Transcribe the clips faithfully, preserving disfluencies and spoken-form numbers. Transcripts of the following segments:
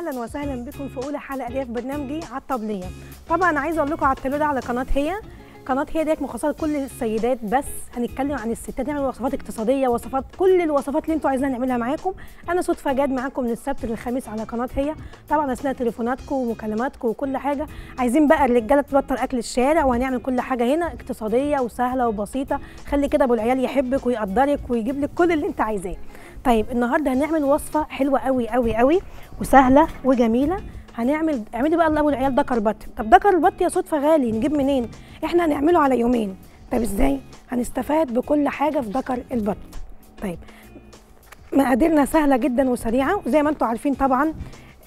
اهلا وسهلا بكم في اولى حلقه ليا في برنامجي على الطبليه. طبعا انا عايزه اقول لكم على التلو ده على قناه هي قناه هي ديت مخصصه لكل السيدات، بس هنتكلم عن الستات، نعمل وصفات اقتصاديه، وصفات كل الوصفات اللي انتوا عايزينها نعملها معاكم. انا صدفه جاد معاكم من السبت للخميس على قناه هي، طبعا اثناء تليفوناتكم ومكالماتكم وكل حاجه. عايزين بقى الرجاله تبطل اكل الشارع، وهنعمل كل حاجه هنا اقتصاديه وسهله وبسيطه. خلي كده ابو العيال يحبك ويقدرك ويجيب لك كل اللي انت عايزاه. طيب النهارده هنعمل وصفه حلوه قوي قوي قوي وسهله وجميله. هنعمل اعملي بقى لابو العيال دكر بط. طب دكر البط يا صدفه غالي، نجيب منين؟ احنا هنعمله على يومين. طب ازاي؟ هنستفاد بكل حاجه في دكر البط. طيب مقاديرنا سهله جدا وسريعه، وزي ما انتم عارفين طبعا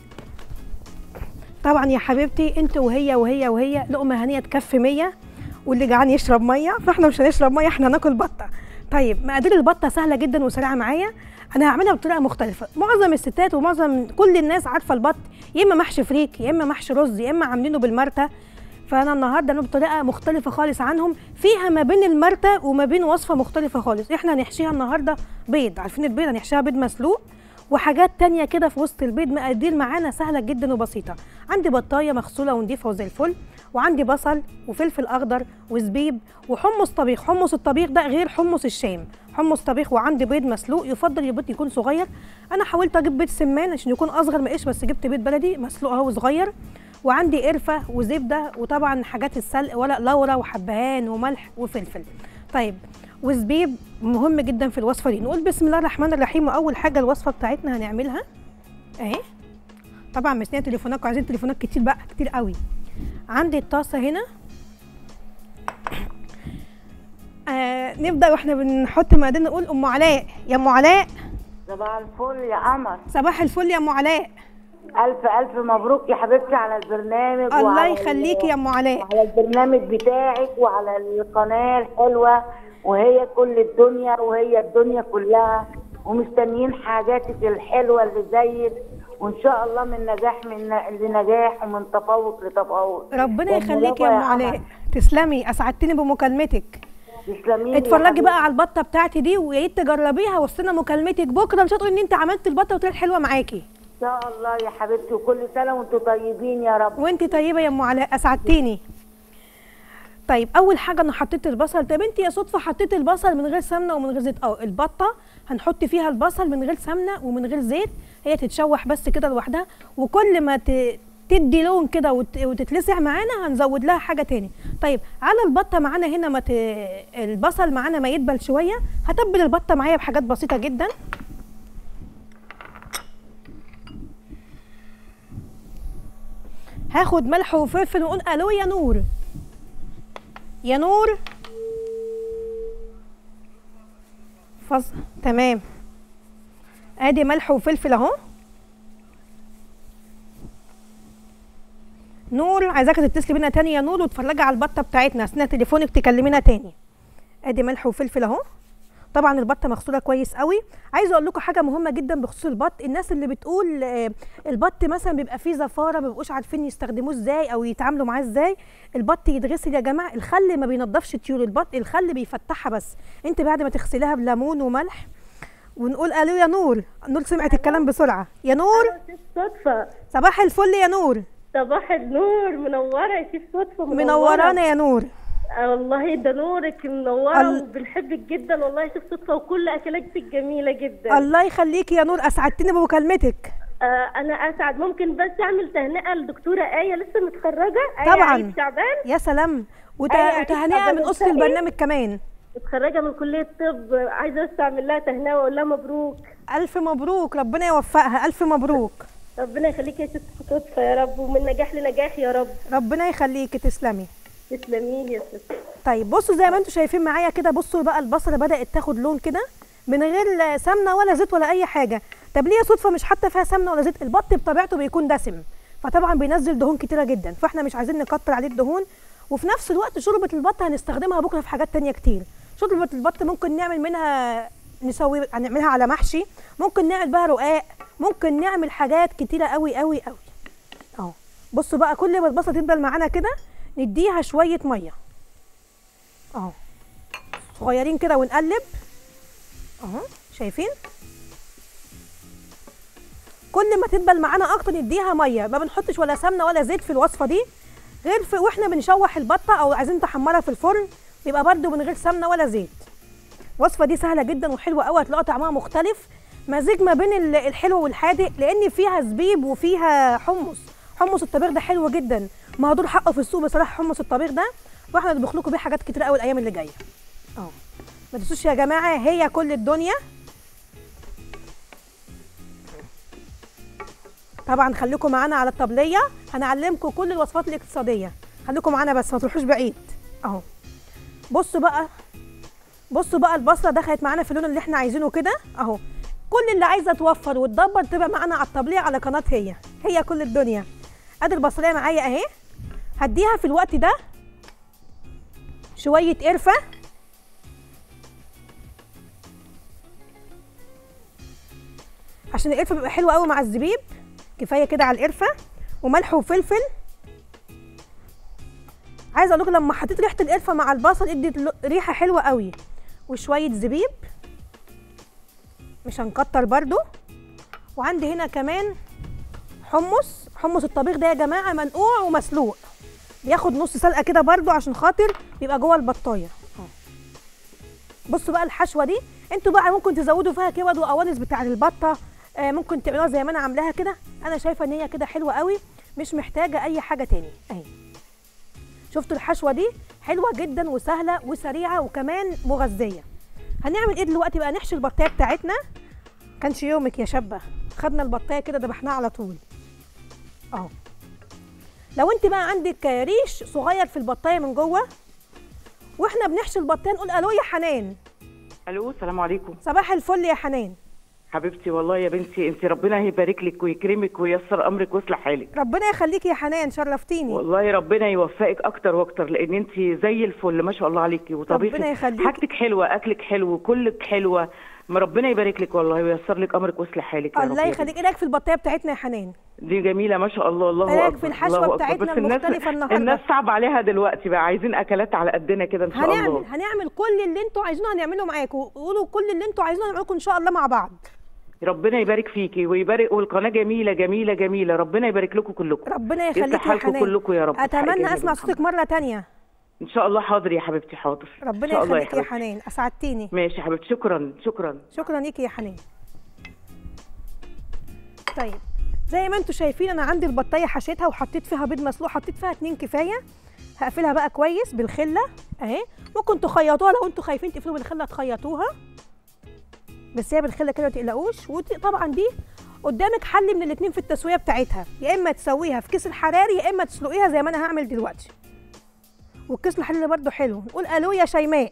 طبعا يا حبيبتي انت وهي وهي وهي لقمه هنيه تكفي مية، واللي جعان يشرب ميه، فاحنا مش هنشرب ميه، احنا هناكل بطه. طيب مقادير البطه سهله جدا وسريعه معايا. انا هعملها بطريقه مختلفه. معظم الستات ومعظم كل الناس عارفه البط يا اما محشي فريك يا اما محشي رز يا اما عاملينه بالمرته. فانا النهارده انا بطريقه مختلفه خالص عنهم، فيها ما بين المرته وما بين وصفه مختلفه خالص. احنا هنحشيها النهارده بيض، عارفين البيض هنحشيها بيض مسلوق وحاجات تانية كده في وسط البيض. مقادير معانا سهله جدا وبسيطه. عندي بطايه مغسوله ونضيفه وزي الفل، وعندي بصل وفلفل اخضر وزبيب وحمص طبيخ. حمص الطبيخ ده غير حمص الشام، حمص طبيخ. وعندي بيض مسلوق، يفضل البيض يكون صغير. انا حاولت اجيب بيض سمان عشان يكون اصغر ما ايش، بس جبت بيض بلدي مسلوق اهو صغير. وعندي قرفه وزبده، وطبعا حاجات السلق ورق لورا وحبهان وملح وفلفل. طيب وزبيب مهم جدا في الوصفه دي. نقول بسم الله الرحمن الرحيم. واول حاجه الوصفه بتاعتنا هنعملها اهي. طبعا مستنيه تليفوناتكم، عايزين تليفونات كتير بقى كتير قوي. عندي الطاسه هنا. آه نبدا واحنا بنحط مقاديرنا. نقول ام علاء، يا ام علاء صباح الفل يا قمر. صباح الفل يا ام علاء. الف الف مبروك يا حبيبتي على البرنامج. الله يخليكي يا ام علاء. وعلى البرنامج بتاعك وعلى القناه الحلوه، وهي كل الدنيا وهي الدنيا كلها، ومستنيين حاجاتك الحلوه اللي زيك، وان شاء الله من نجاح من لنجاح ومن تفوق لتفوق. ربنا يخليكي يا ام علاء، تسلمي، اسعدتني بمكالمتك. تسلمي. اتفرجي بقى على البطه بتاعتي دي ويا ريت تجربيها، واستنى مكالمتك بكره مش هتقولي ان انت عملت البطه وطلعت حلوه معاكي. ان شاء الله يا حبيبتي، وكل سنه وانتم طيبين يا رب. وانت طيبه يا ام علاء، اسعدتيني. طيب اول حاجه انا حطيت البصل. طب انت يا صدفه حطيت البصل من غير سمنه ومن غير زيت. اه البطه هنحط فيها البصل من غير سمنه ومن غير زيت، هي تتشوح بس كده لوحدها، وكل ما تدي لون كده وتتلسع معانا هنزود لها حاجه تاني. طيب على البطه معانا هنا ما ت... البصل معانا ما يدبل شويه، هتبل البطه معايا بحاجات بسيطه جدا. هاخد ملح وفلفل ونقول الو يا نور، يا نور فص تمام. ادي ملح وفلفل اهو. نور عايزاكي تتصلي بينا تاني يا نور وتتفرجي على البطه بتاعتنا، اثناء تليفونك تكلمينا تاني. ادي ملح وفلفل اهو. طبعا البطه مغسوله كويس قوي. عايزه اقول لكم حاجه مهمه جدا بخصوص البط. الناس اللي بتقول البط مثلا بيبقى فيه زفاره، ما بيبقوش عارفين يستخدموه ازاي او يتعاملوا معاه ازاي. البط يتغسل يا جماعه، الخل ما بينضفش طيور البط، الخل بيفتحها بس. انت بعد ما تغسليها بليمون وملح. ونقول الو يا نور. نور سمعت الكلام بسرعه. يا نور صدفه. صباح الفل يا نور. صباح النور، منوره يا شيف صدفه. منورانا يا نور. آه والله ده نورك منوره ال... وبنحبك جدا والله يا شيف صدفه، وكل اكلاتك جميله جدا. الله يخليكي يا نور، اسعدتني بمكالمتك. آه انا اسعد. ممكن بس اعمل تهنئه لدكتوره ايه لسه متخرجه، آية طبعا عيد شعبان. يا سلام. وت... وتهنئه من اسره البرنامج كمان. متخرجه من كليه الطب، عايزه بس اعمل لها تهنئه واقول لها مبروك. الف مبروك، ربنا يوفقها. الف مبروك. ربنا يخليكي يا ست صدفه يا رب، ومن نجاح لنجاح يا رب. ربنا يخليكي، تسلمي. تسلمي لي يا ست. طيب بصوا زي ما انتم شايفين معايا كده، بصوا بقى البصله بدات تاخد لون كده من غير سمنه ولا زيت ولا اي حاجه. طب ليه صدفه مش حاطه فيها سمنه ولا زيت؟ البط بطبيعته بيكون دسم، فطبعا بينزل دهون كتيره جدا، فاحنا مش عايزين نكتر عليه الدهون. وفي نفس الوقت شوربه البط هنستخدمها بكره في حاجات تانية كتير. شوربه البط ممكن نعمل منها نسوي نعملها على محشي، ممكن نعمل بها رقاق، ممكن نعمل حاجات كتيره قوي قوي قوي اهو. بصوا بقى كل ما البصله تفضل معانا كده نديها شويه ميه اهو صغيرين كده ونقلب اهو. شايفين كل ما تدبل معانا اكتر نديها ميه، ما بنحطش ولا سمنه ولا زيت في الوصفه دي، غير في واحنا بنشوح البطه او عايزين نحمرها في الفرن يبقى برده من غير سمنه ولا زيت. الوصفه دي سهله جدا وحلوه قوي، هتلاقوا طعمها مختلف، مزيج ما بين الحلو والحادق، لان فيها زبيب وفيها حمص. حمص الطبيخ ده حلو جدا، مهدور حقه في السوق بصراحه حمص الطبيخ ده، واحنا نطبخ لكم بيه حاجات كتير قوي الايام اللي جايه. اه ما تنسوش يا جماعه، هي كل الدنيا. طبعا خليكم معانا على الطبليه، هنعلمكم كل الوصفات الاقتصاديه، خليكم معانا بس ما تروحوش بعيد. اهو بصوا بقى، بصوا بقى البصله دخلت معانا في اللون اللي احنا عايزينه كده اهو. كل اللي عايزه توفر وتدبر تبقى معانا على الطبليه على قناه هي هي كل الدنيا. ادي البصليه معايا اهي، هديها في الوقت ده شويه قرفه، عشان القرفه بيبقى حلوه قوي مع الزبيب، كفايه كده على القرفه، وملح وفلفل. عايزه اقول لكم لما حطيت ريحه القرفه مع البصل ادت ريحه حلوه قوي، وشويه زبيب مش هنكتر برده. وعندي هنا كمان حمص، حمص الطبيخ ده يا جماعه منقوع ومسلوق، بياخد نص سلقه كده برده عشان خاطر بيبقى جوه البطايه. بصوا بقى الحشوه دي، انتوا بقى ممكن تزودوا فيها كبد وقوانص بتاع البطه، آه ممكن تعملوها زي ما انا عاملاها كده. انا شايفه ان هي كده حلوه قوي، مش محتاجه اي حاجه تاني. اهي شفتوا الحشوه دي حلوه جدا وسهله وسريعه وكمان مغذيه. هنعمل ايه دلوقتي بقى؟ نحشي البطايه بتاعتنا. كانش يومك يا شابه، خدنا البطايه كده ذبحناها على طول اهو. لو انت بقى عندك ريش صغير في البطايه من جوه واحنا بنحشي البطايه نقول الو يا حنان. الو السلام عليكم. صباح الفل يا حنان. حبيبتي والله يا بنتي، انت ربنا يبارك لك ويكرمك وييسر امرك ويصلح حالك. ربنا يخليكي يا حنان، شرفتيني والله. ربنا يوفقك اكتر واكتر، لان انت زي الفل ما شاء الله عليكي، وطبيخك ربنا يخليكي، حاجتك حلوه، اكلك حلو، كلك حلوه. ما ربنا يبارك لك والله وييسر لك امرك ويصلح حالك يا رب. الله يخليك. ايه رايك في البطايه بتاعتنا يا حنان؟ دي جميله ما شاء الله. الله اكبر. ايه رايك في الحشوه بتاعتنا المختلفه النهارده؟ الناس صعب عليها دلوقتي بقى، عايزين اكلات على قدنا كده ان شاء هنعمل الله. هنعمل كل اللي انتوا عايزينه هنعمله معاكم، وقولوا كل اللي انتوا عايزينه هنعمله ان شاء الله مع بعض. ربنا يبارك فيكي ويبارك، والقناه جميله جميله جميله، ربنا يبارك لكم كلكم. ربنا يخليكي يا حنان كلكم يا رب. اتمنى اسمع صوتك مره ثانيه ان شاء الله. حاضر يا حبيبتي، حاضر. ربنا يخليكي يا, يا حنان، اسعدتيني. ماشي يا حبيبتي، شكرا شكرا شكرا ليكي يا حنان. طيب زي ما انتم شايفين انا عندي البطايه حشيتها وحطيت فيها بيض مسلوق، حطيت فيها اتنين كفايه. هقفلها بقى كويس بالخله اهي، ممكن تخيطوها لو انتوا خايفين تقفلوا بالخله تخيطوها، بس هي بالخله كده ما تقلقوش. وطبعا دي قدامك حل من الاثنين في التسويه بتاعتها، يا اما تسويها في كيس الحراري يا اما تسلقيها زي ما انا هعمل دلوقتي. والكيس الحراري برده حلو. نقول الو يا شيماء.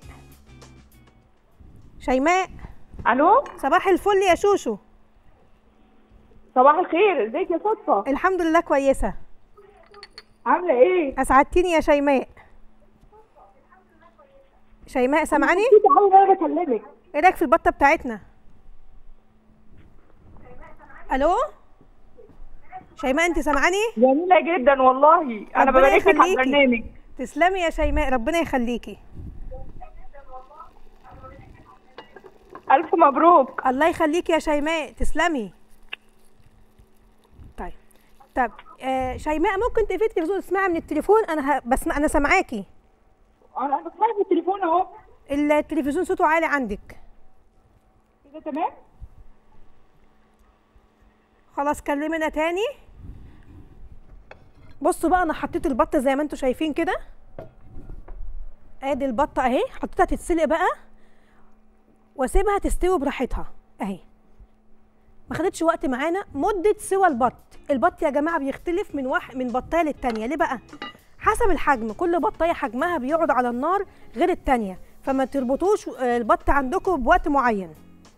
شيماء. الو صباح الفل يا شوشو. صباح الخير، ازيك يا صدفه؟ الحمد لله كويسه. عامله ايه؟ اسعدتيني يا شيماء. شيماء سامعاني؟ انا بكلمك. ايه رايك في البطه بتاعتنا؟ الو شيماء انت سامعاني؟ جميله جدا والله، انا ببارك لك على البرنامج. تسلمي يا شيماء، ربنا يخليكي. الف مبروك. الله يخليكي يا شيماء، تسلمي. طيب طب آه شيماء ممكن تقفلي التلفزيون تسمعي من التليفون؟ انا ه... بس انا سامعاكي. انا بسمعك من التليفون اهو. التلفزيون صوته عالي عندك كده تمام؟ خلاص كلمينا تاني. بصوا بقى انا حطيت البطه زي ما انتم شايفين كده، ادي البطه اهي، حطيتها تتسلق بقى واسيبها تستوي براحتها اهي. ما خدتش وقت معانا. مده سوى البط، البط يا جماعه بيختلف من واحد من بطايه للتانيه. ليه بقى؟ حسب الحجم، كل بطايه حجمها بيقعد على النار غير التانيه، فما تربطوش البط عندكم بوقت معين.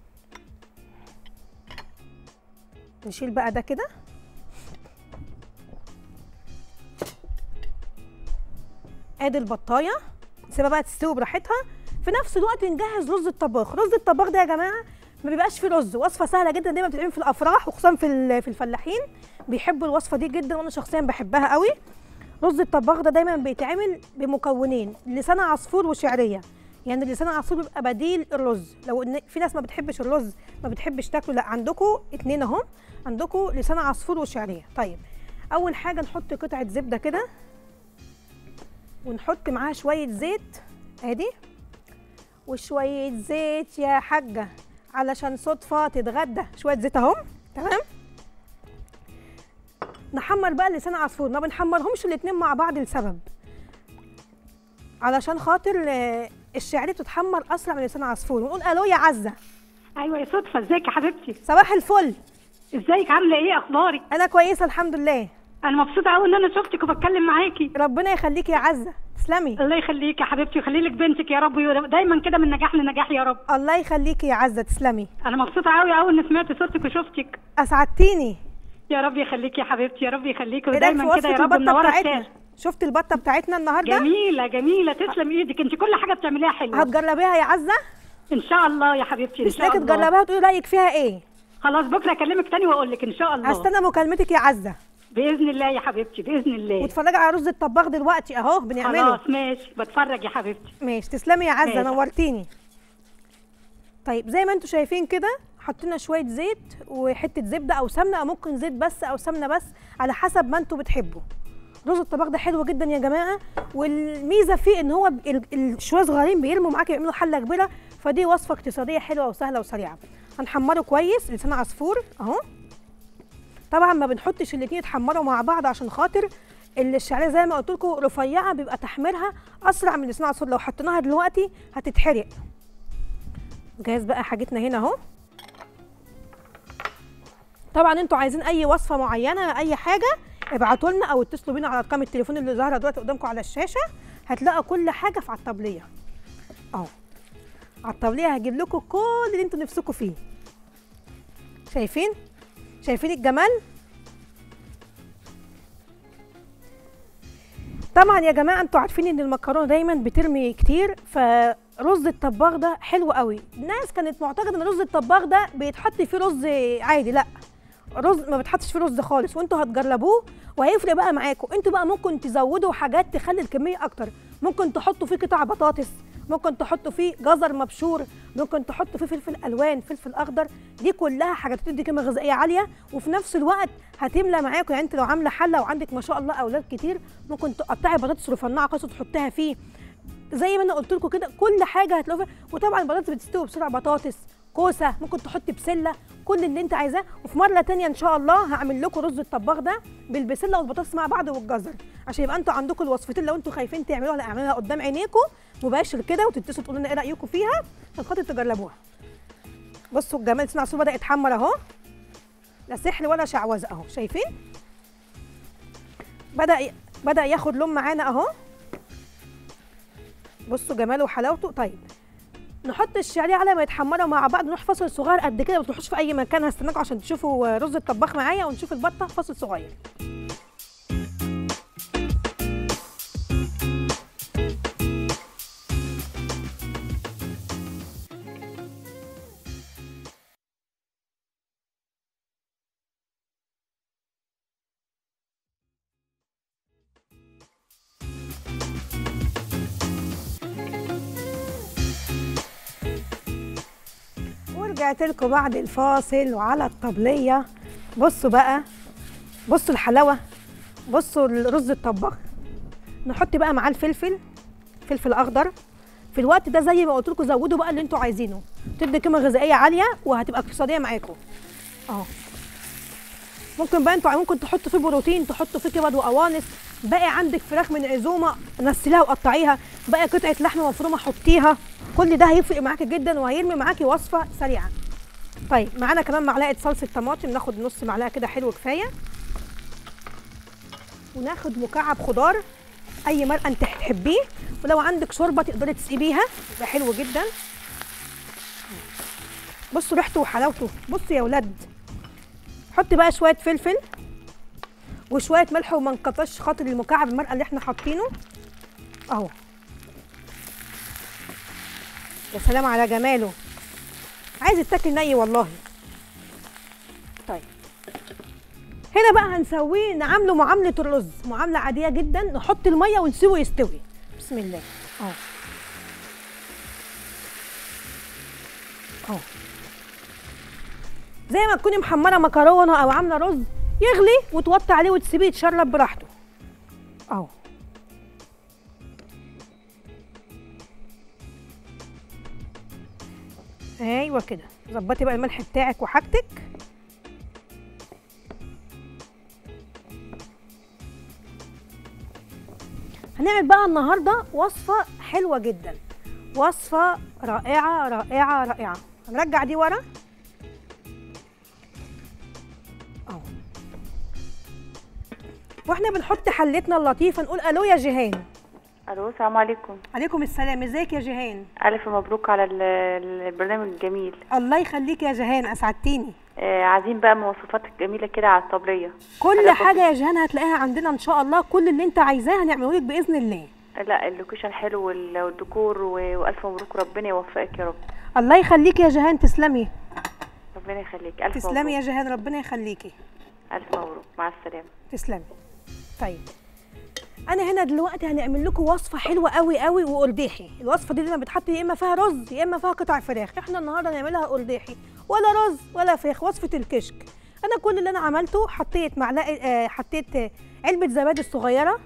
نشيل بقى ده كده. ادي البطايه نسيبها بقى تستوي براحتها. في نفس الوقت نجهز رز الطباخ. رز الطباخ ده يا جماعه ما بيبقاش فيه رز، وصفه سهله جدا دايما بتتعمل في الافراح وخصوصا في في الفلاحين بيحبوا الوصفه دي جدا، وانا شخصيا بحبها قوي. رز الطباخ ده دايما بيتعمل بمكونين: لسان عصفور وشعريه. يعني لسان العصفور بيبقى بديل الرز. لو ان في ناس ما بتحبش الرز، ما بتحبش تاكله، لا عندكم اتنين اهم، عندكم لسان عصفور وشعريه. طيب اول حاجه نحط قطعه زبده كده، ونحط معاها شويه زيت ادي، وشويه زيت يا حاجه علشان صدفه تتغدى، شويه زيت اهم. تمام. نحمر بقى لسان عصفور، ما بنحمرهمش الاتنين مع بعض لسبب، علشان خاطر الشعريه بتتحمر اسرع من لسان عصفور. ونقول الو يا عزه. ايوه يا صدفه، ازيك يا حبيبتي؟ صباح الفل. ازيك، عامله ايه، اخبارك؟ انا كويسه الحمد لله. انا مبسوطه قوي ان انا شفتك وبتكلم معاكي. ربنا يخليكي يا عزه، تسلمي. الله يخليكي يا حبيبتي، ويخلي لك بنتك يا رب، دايما كده من نجاح لنجاح يا رب. الله يخليكي يا عزه، تسلمي. انا مبسوطه قوي قوي ان سمعت صوتك وشفتك. اسعدتيني. يا رب يخليكي يا حبيبتي، يا رب يخليكي، ودايما كده يا رب منوره الشارع. شفت البطه بتاعتنا النهارده؟ جميله جميله، تسلم ايدك، انت كل حاجه بتعمليها حلوه. هتجربيها يا عزه؟ ان شاء الله يا حبيبتي، ان شاء الله. تجربيها وتقولي رايك فيها ايه؟ خلاص بكره اكلمك تاني واقول لك ان شاء الله. هستنى مكالمتك يا عزه. باذن الله يا حبيبتي، باذن الله. واتفرجي على رز الطباخ دلوقتي اهو بنعمله. خلاص ماشي، بتفرج يا حبيبتي. ماشي، تسلمي يا عزه، ماشي. نورتيني. طيب زي ما انتم شايفين كده حطينا شويه زيت وحته زبده او سمنه، او ممكن زيت بس او سمنه بس على حسب ما انتم بتحبوا. رز الطباخ ده حلو جدا يا جماعه، والميزه فيه ان هو شويه صغيرين بيرموا معاكي يعملوا حله كبيره، فدي وصفه اقتصاديه حلوه وسهله وسريعه. هنحمره كويس لسان عصفور اهو. طبعا ما بنحطش الاتنين يتحمروا مع بعض عشان خاطر الشعريه زي ما قلت لكم رفيعه، بيبقى تحميرها اسرع من لسان عصفور، لو حطيناها دلوقتي هتتحرق. جاهز بقى حاجتنا هنا اهو. طبعا انتوا عايزين اي وصفه معينه اي حاجه ابعتوا لنا او اتصلوا بينا على ارقام التليفون اللي ظاهره دلوقتي قدامكم على الشاشه، هتلاقوا كل حاجه في على الطبليه اهو. على الطبليه هجيب لكم كل اللي انتوا نفسكم فيه. شايفين؟ شايفين الجمال؟ طبعا يا جماعه انتوا عارفين ان المكرونه دايما بترمي كتير، فرز الطباخ ده حلو قوي. الناس كانت معتقده ان رز الطباخ ده بيتحط فيه رز عادي، لا، رز ما بتحطش فيه رز خالص، وانتوا هتجربوه وهيفرق بقى معاكم. انتوا بقى ممكن تزودوا حاجات تخلي الكميه اكتر، ممكن تحطوا فيه قطع بطاطس، ممكن تحطوا فيه جزر مبشور، ممكن تحطوا فيه فلفل الوان، فلفل اخضر، دي كلها حاجات بتدي قيمه غذائيه عاليه، وفي نفس الوقت هتملى معاكم. يعني انت لو عامله حله وعندك ما شاء الله اولاد كتير، ممكن تقطعي بطاطس رفنعه قصه تحطيها فيه، زي ما انا قلت لكم كده، كل حاجه هتلاقوها. وطبعا البطاطس بتستوي بسرعه، بطاطس، كوسه، ممكن تحطي بسله، كل اللي انت عايزاه. وفي مره تانية ان شاء الله هعمل لكم رز الطباخ ده بالبسله والبطاطس مع بعض والجزر، عشان يبقى انتوا عندكم الوصفتين. لو انتوا خايفين تعملوها، لا اعملوها قدام عينيكم مباشر كده، وتتصلوا تقولوا لنا ايه رايكم فيها عشان خاطر تجربوها. بصوا الجمال، لسان العصفور بدا يتحمر اهو، لا سحر ولا شعوذه اهو. شايفين؟ بدا ي... بدا ياخد لون معانا اهو. بصوا جماله وحلاوته. طيب نحط الشعريه على ما يتحمروا مع بعض، نروح فاصل صغير قد كده، ما تروحوش في اي مكان، هستناكم عشان تشوفوا رز الطباخ معايا ونشوف البطه. فاصل صغير. رجعت لكم بعد الفاصل وعلى الطبليه. بصوا بقى، بصوا الحلاوه، بصوا الرز الطباخ. نحط بقى معاه الفلفل، فلفل اخضر. في الوقت ده زي ما قلت لكم زودوا بقى اللي انتوا عايزينه، تدي قيمه غذائيه عاليه وهتبقى اقتصاديه معاكم اهو. ممكن بقى انتوا ممكن تحطوا فيه بروتين، تحطوا فيه كبد وقوانص، باقي عندك فراخ من عزومه نسليها وقطعيها، باقي قطعه لحمه مفرومه حطيها، كل ده هيفرق معاكي جدا وهيرمي معاكي وصفه سريعه. طيب معانا كمان معلقه صلصه طماطم، ناخد نص معلقه كده حلو كفايه، وناخد مكعب خضار اي مرقه انت تحبيه، ولو عندك شوربه تقدري تسقيبيها يبقى حلو جدا. بصوا ريحته وحلاوته، بصوا يا ولاد. حط بقى شويه فلفل وشويه ملح، وما نكترش خاطر المكعب المرقه اللي احنا حاطينه اهو. يا سلام على جماله، عايز يتاكل ني والله. طيب هنا بقى هنسويه، نعامله معامله الرز، معامله عاديه جدا. نحط الميه ونسيبه يستوي. بسم الله اهو. اهو زي ما تكوني محمره مكرونه او عامله رز يغلي وتوطي عليه وتسيبيه يتشرب براحته اهو. ايوه كده، ظبطي بقى الملح بتاعك وحاجتك. هنعمل بقى النهارده وصفه حلوه جدا، وصفه رائعه رائعه رائعه. هنرجع دي ورا اهو، واحنا بنحط حلتنا اللطيفه نقول الو يا جيهان. الو السلام عليكم. عليكم السلام، ازيك يا جيهان؟ الف مبروك على البرنامج الجميل. الله يخليك يا جيهان، اسعدتيني. آه عايزين بقى مواصفات الجميله كده على الطبليه. كل حاجه يا جيهان هتلاقيها عندنا ان شاء الله، كل اللي انت عايزاه هنعمله لك باذن الله. لا اللوكيشن حلو والديكور والف مبروك، ربنا يوفقك يا رب. الله يخليكي يا جيهان، تسلمي. ربنا يخليك، الف تسلمي مبروك. يا جيهان، ربنا يخليكي. الف مبروك، مع السلامه. تسلمي. طيب انا هنا دلوقتي هنعمل لكم وصفه حلوه قوي قوي وقرداحي. الوصفه دي لما بتحط يا اما فيها رز يا اما فيها قطع فراخ، احنا النهارده هنعملها قرداحي، ولا رز ولا فراخ، وصفه الكشك. انا كل اللي انا عملته حطيت معلقه آه حطيت آه علبه زبادي الصغيره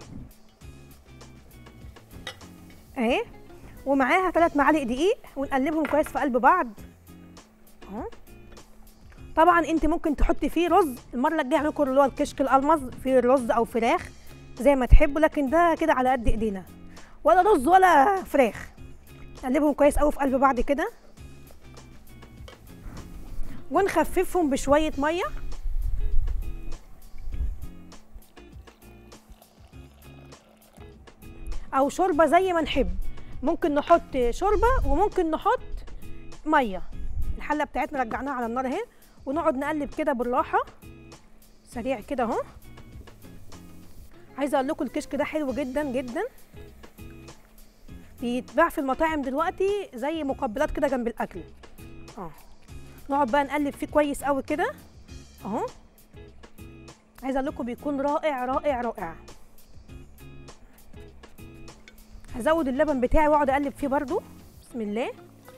اهي، ومعاها ثلاث معالق دقيق، ونقلبهم كويس في قلب بعض اهو. طبعا انت ممكن تحطي فيه رز، المره الجايه هناكل اللي هو الكشك الالمظ فيه رز او فراخ زي ما تحبوا، لكن ده كده على قد ايدينا، ولا رز ولا فراخ. نقلبهم كويس قوي في قلب بعض كده، ونخففهم بشويه ميه او شوربه زي ما نحب. ممكن نحط شوربه وممكن نحط ميه. الحله بتاعتنا رجعناها على النار اهي، ونقعد نقلب كده بالراحه سريع كده اهو. عايزه اقول لكم الكشك ده حلو جدا جدا، بيتباع في المطاعم دلوقتي زي مقبلات كده جنب الاكل اه. نقعد بقى نقلب فيه كويس قوي كده اهو. عايزه اقول لكم بيكون رائع رائع رائع. هزود اللبن بتاعي واقعد اقلب فيه برده. بسم الله.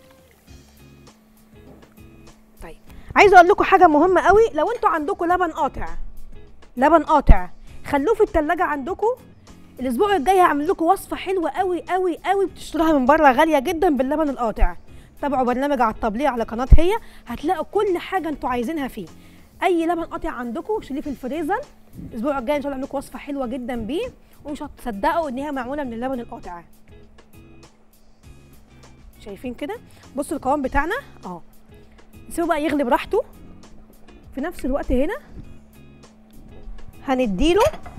طيب عايزه اقول لكم حاجه مهمه قوي، لو انتوا عندكم لبن قاطع لبن قاطع خلوه في التلاجة عندكم. الاسبوع الجاي هعمل لكم وصفه حلوه قوي قوي قوي بتشتروها من بره غاليه جدا باللبن القاطع. تابعوا برنامج على الطبليه على قناه هي، هتلاقوا كل حاجه انتوا عايزينها فيه. اي لبن قاطع عندكم شيليه في الفريزر، الاسبوع الجاي ان شاء الله هعمل لكم وصفه حلوه جدا بيه، ومش هتصدقوا ان هي معموله من اللبن القاطع. شايفين كده؟ بصوا القوام بتاعنا اهو. نسيبه بقى يغلي براحته. في نفس الوقت هنا هنديله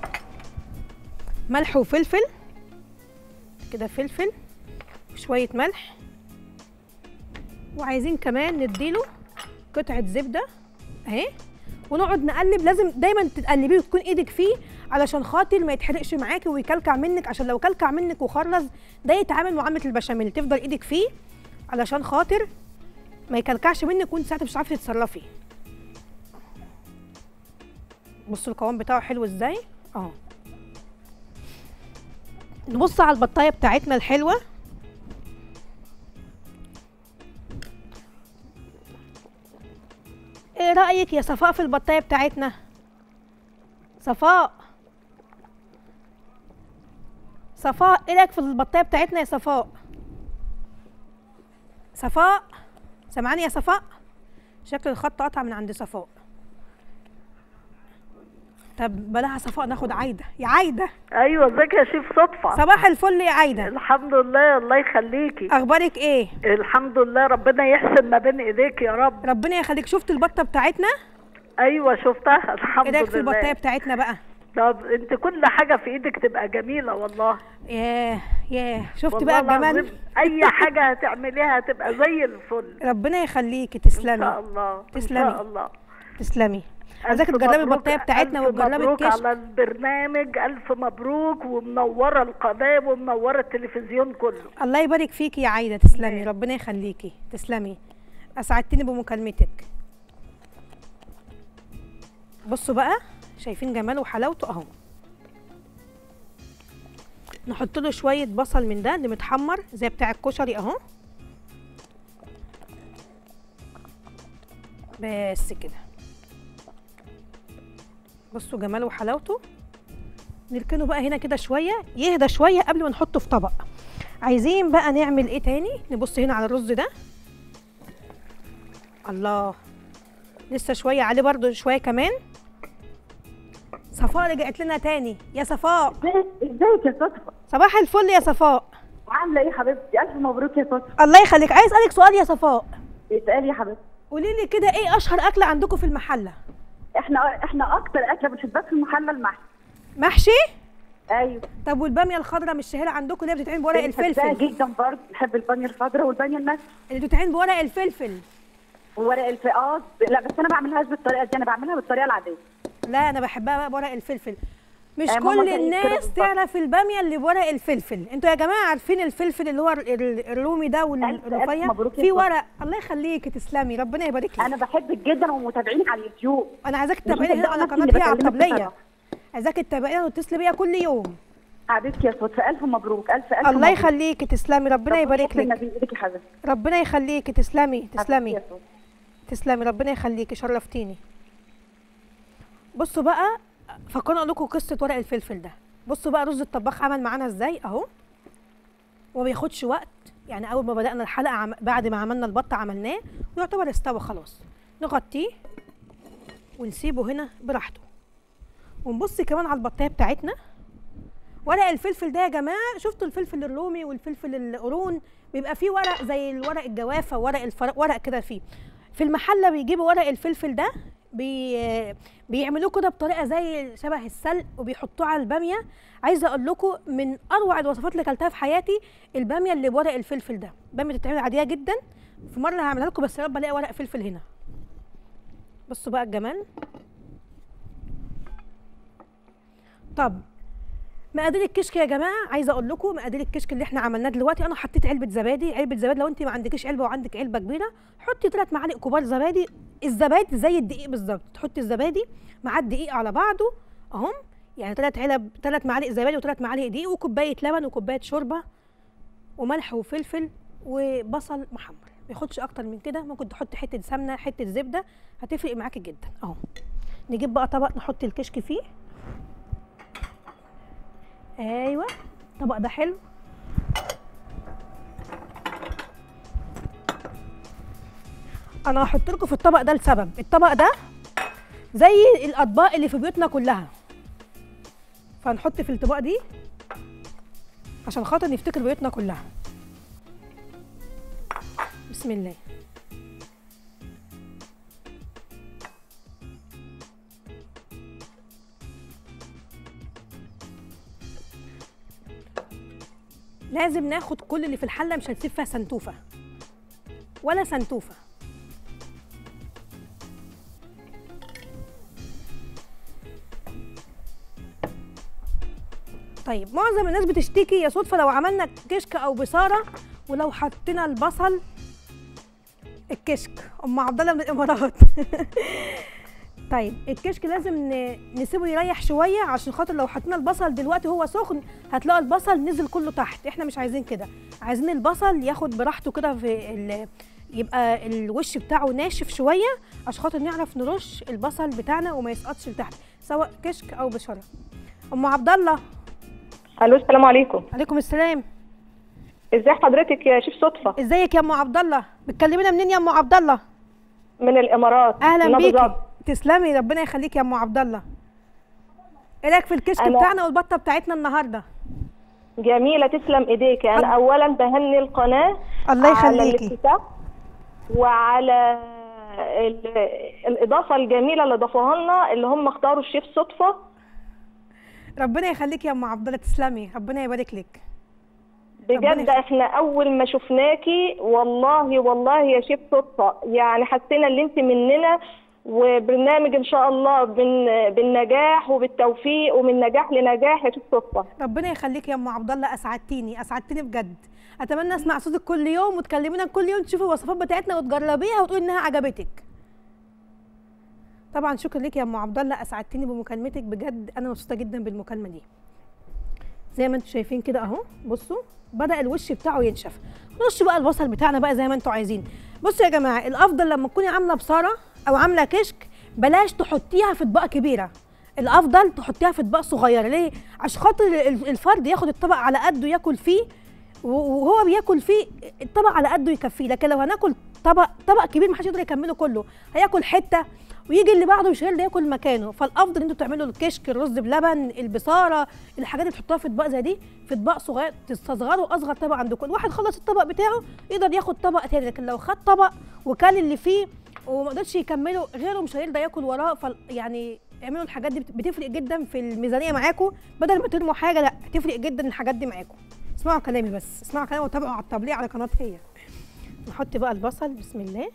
ملح وفلفل كده، فلفل وشويه ملح، وعايزين كمان نديله قطعه زبده اهي، ونقعد نقلب. لازم دايما تقلبيه وتكون ايدك فيه علشان خاطر ما يتحرقش معاكي ويكلكع منك، عشان لو كلكع منك وخرز ده يتعامل معامله البشاميل، تفضل ايدك فيه علشان خاطر ما يكلكعش منك وانت ساعتها مش هتعرفي تتصرفي. بصوا القوام بتاعه حلو ازاي اهو. نبص على البطايه بتاعتنا الحلوه. ايه رايك يا صفاء في البطايه بتاعتنا؟ صفاء صفاء ايه رايك في البطايه بتاعتنا يا صفاء؟ صفاء سامعاني يا صفاء؟ شكل الخط قطع من عند صفاء. طب بلاها صفاء، ناخد عايده. يا عايده. ايوه ازيك يا شيف صدفه؟ صباح الفل يا عايده. الحمد لله، الله يخليكي. اخبارك ايه؟ الحمد لله، ربنا يحسن ما بين ايديك يا رب. ربنا يخليك. شفت البطه بتاعتنا؟ ايوه شفتها الحمد لله. ايه رايك في البطايه بتاعتنا بقى؟ طب انت كل حاجه في ايدك تبقى جميله والله. ياه ياه، شفت بقى الجمال؟ اي حاجه هتعمليها هتبقى زي الفل. ربنا يخليكي. تسلمي ان شاء الله. تسلمي ان شاء الله. تسلمي. عايزاكي تجربي البطايه بتاعتنا وتجربي الكشك. الكشك. على البرنامج الف مبروك، ومنوره القناه ومنوره التلفزيون كله. الله يبارك فيكي يا عايده. تسلمي، ربنا يخليكي. تسلمي، اسعدتني بمكالمتك. بصوا بقى، شايفين جماله وحلاوته اهو. نحط له شويه بصل من ده اللي متحمر زي بتاع الكشري اهو. بس كده. بصوا جماله وحلاوته. نركنه بقى هنا كده شويه يهدى شويه قبل ما نحطه في طبق. عايزين بقى نعمل ايه تاني؟ نبص هنا على الرز ده. الله، لسه شويه عليه برضو، شويه كمان. صفاء رجعت لنا تاني. يا صفاء ازيك يا صدفه؟ صباح الفل يا صفاء. عامله ايه حبيبتي؟ الف مبروك يا صدفه. الله يخليك. عايز اسالك سؤال يا صفاء. اسالي يا حبيبتي. قولي لي كده، ايه اشهر اكله عندكم في المحله؟ احنا احنا اكتر اكله بنحبها في المحله المحشي. محشي؟ ايوه. طب والباميه الخضراء مش شهيره عندكم اللي هي بتتعمل بورق الفلفل؟ بحبها جدا برضه، بحب الباميه الخضراء والباميه المشوي اللي بتتعمل بورق الفلفل. وورق الفلفل اه لا، بس انا ما بعملهاش بالطريقه دي، انا بعملها بالطريقه العاديه. لا انا بحبها بقى بورق الفلفل. مش آه كل الناس تعرف الباميه اللي بورق الفلفل. انتوا يا جماعه عارفين الفلفل اللي هو الرومي ده والرفيع في ورق؟ الله يخليكي تسلمي، ربنا يبارك لك. انا بحبك جدا ومتابعيني على اليوتيوب. انا عايزاك تتابعيني هنا على قناتي على الطبليه. عايزاك تتابعيني وتتصلي بيا كل يوم. حبيبتي يا صدفه، الف مبروك. الف الف الله يخليكي تسلمي، ربنا يبارك لك. يا حبيبتي ربنا يخليكي تسلمي تسلمي تسلمي، ربنا يخليكي، شرفتيني. بصوا بقى، فكرنا اقول لكم قصه ورق الفلفل ده. بصوا بقى رز الطباخ عمل معانا ازاي اهو، وما بياخدش وقت. يعني اول ما بدانا الحلقه عم... بعد ما عملنا البط عملناه ويعتبر استوى خلاص. نغطيه ونسيبه هنا براحته. ونبص كمان على البطايه بتاعتنا. ورق الفلفل ده يا جماعه، شفتوا الفلفل الرومي والفلفل القرون بيبقى فيه ورق زي الورق الجوافه وورق الفر... ورق كده فيه. في المحله بيجيبوا ورق الفلفل ده بي... بيعملوه كده بطريقه زي شبه السلق وبيحطوه على الباميه. عايزه اقول لكم من اروع الوصفات اللي اكلتها في حياتي الباميه اللي بورق الفلفل ده. باميه بتتعمل عاديه جدا، في مره هعملها لكم بس يا رب الاقي ورق فلفل هنا. بصوا بقى الجمال. طب مقادير الكشك يا جماعه، عايزه اقول لكم مقادير الكشك اللي احنا عملناه دلوقتي. انا حطيت علبه زبادي. علبه زبادي لو انت ما عندكيش علبه وعندك علبه كبيره حطي ثلاث معالق كبار زبادي. الزبادي زي الدقيق بالظبط، تحطي الزبادي مع الدقيق على بعضه اهم، يعني ثلاث علب ثلاث معالق زبادي وثلاث معالق دقيق وكوبايه لبن وكوبايه شوربه وملح وفلفل وبصل محمر. ما ياخدش اكتر من كده. ممكن تحطي حته سمنه حته زبده، هتفرق معاكي جدا اهو. نجيب بقى طبق نحط الكشك فيه. ايوه الطبق ده حلو. انا هحط لكم في الطبق ده لسبب. الطبق ده زي الاطباق اللي في بيوتنا كلها، فهنحط في الطبق دي عشان خاطر نفتكر بيوتنا كلها. بسم الله. لازم ناخد كل اللي في الحله، مش هنسيب فيها سنتوفه ولا سنتوفه. طيب معظم الناس بتشتكي يا صدفه لو عملنا كشك او بصاره ولو حطينا البصل الكشك. ام عبد الله من الامارات. طيب الكشك لازم نسيبه يريح شويه عشان خاطر لو حطينا البصل دلوقتي هو سخن هتلاقوا البصل نزل كله تحت. احنا مش عايزين كده، عايزين البصل ياخد براحته كده في ال... يبقى الوش بتاعه ناشف شويه عشان خاطر نعرف نرش البصل بتاعنا وما يسقطش لتحت سواء كشك او بشره. ام عبد الله. الو السلام عليكم. عليكم السلام. ازي حضرتك يا شيف صدفه؟ ازيك يا ام عبد الله؟ بتكلمينا منين يا ام عبد الله؟ من الامارات. اهلا بيكي. تسلمي، ربنا يخليكي يا ام عبد الله. ايه رايك في الكشك أنا... بتاعنا والبطه بتاعتنا النهارده؟ جميله، تسلم ايديكي. انا أ... اولا بهني القناه الله يخليكي على الافتتاح وعلى ال... الاضافه الجميله اللي ضافوها لنا اللي هم اختاروا الشيف صدفه. ربنا يخليكي يا ام عبد الله، تسلمي، ربنا يبارك لك. بجد احنا اول ما شفناكي والله والله يا شيف صدفه يعني حسينا ان انت مننا، وبرنامج ان شاء الله بالنجاح وبالتوفيق ومن نجاح لنجاح يا شيف صدفه. ربنا يخليكي يا ام عبد الله، اسعدتيني اسعدتيني بجد. اتمنى اسمع صوتك كل يوم وتكلمينا كل يوم تشوفي الوصفات بتاعتنا وتجربيها وتقولي انها عجبتك. طبعا شكرا ليكي يا ام عبد الله، اسعدتيني بمكالمتك بجد. انا مبسوطه جدا بالمكالمه دي. زي ما انتم شايفين كده اهو، بصوا بدا الوش بتاعه ينشف. نرش بقى البصل بتاعنا بقى زي ما انتم عايزين. بصوا يا جماعه، الافضل لما تكوني عامله بصاره او عامله كشك، بلاش تحطيها في اطباق كبيره، الافضل تحطيها في اطباق صغيره. ليه؟ عشان خاطر الفرد ياخد الطبق على قده ياكل فيه، وهو بياكل فيه الطبق على قده يكفيه. لكن لو هناكل طبق طبق كبير محدش يقدر يكمله كله، هياكل حته ويجي اللي بعده مش هيقدر ياكل مكانه. فالافضل ان انتوا تعملوا الكشك، الرز بلبن، البصاره، الحاجات اللي تحطوها في اطباق زي دي في اطباق صغير، تستصغروا اصغر طبق عندكم. الواحد خلص الطبق بتاعه يقدر ياخد طبق تاني، لكن لو خد طبق وكل اللي فيه وما قدرش يكمله غيره مش هيقدر ياكل وراه. ف يعني اعملوا الحاجات دي، بتفرق جدا في الميزانيه معاكم، بدل ما ترموا حاجه لا تفرق جدا الحاجات دي معاكم. اسمعوا كلامي بس، اسمعوا كلامي وتابعوا على التبليغ على قناه هي. نحط بقى البصل بسم الله،